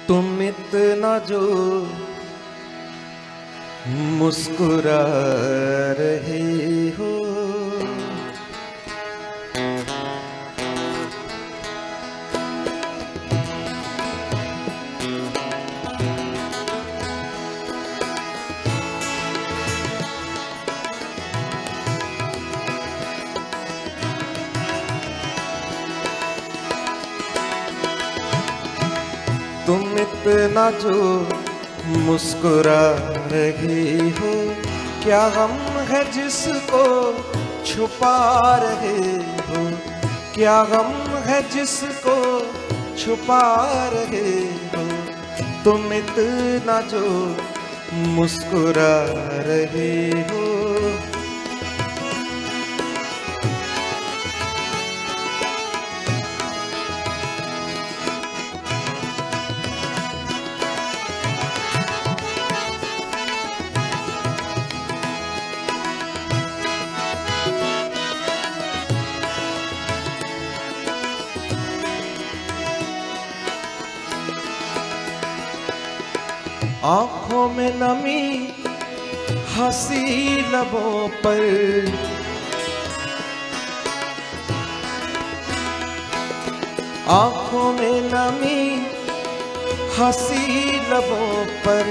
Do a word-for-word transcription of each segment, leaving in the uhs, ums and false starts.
तुम इतना जो मुस्कुरा रहे हो, तुम इतना जो मुस्कुरा रहे हो, क्या गम है जिसको छुपा रहे हो, क्या गम है जिसको छुपा रहे हो। तुम इतना जो मुस्कुरा रहे हो, आँखों में नमी हंसी लबों पर, आँखों में नमी हंसी लबों पर,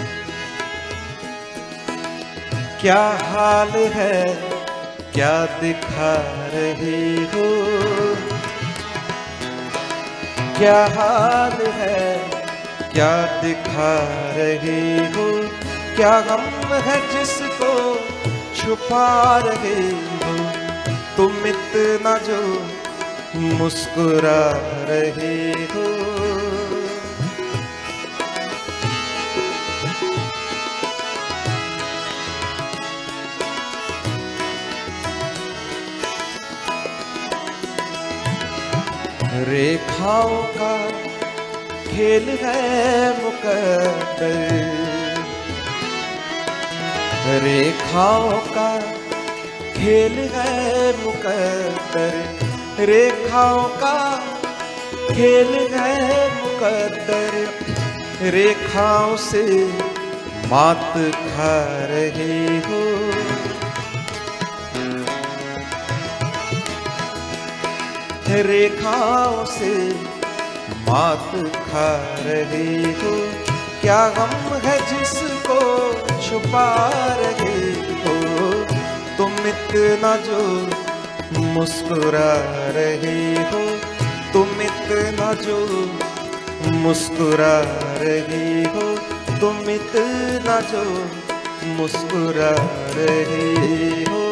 क्या हाल है क्या दिखा रहे हो, क्या हाल है क्या दिखा रहे हो, क्या गम है जिसको छुपा रहे हो। तुम इतना जो मुस्कुरा रहे हो, रेखाओं का खेल है मुकद्दर, रेखाओं का खेल है मुकद्दर, रेखाओं का खेल है मुकद्दर, रेखाओं से मात खा रहे हो, रेखाओं से मात खा रहे हो। क्या गम है जिसको छुपा रहे हो, तुम इतना जो मुस्कुरा रहे हो, तुम इतना जो मुस्कुरा रहे हो, तुम इतना जो मुस्कुरा रहे हो।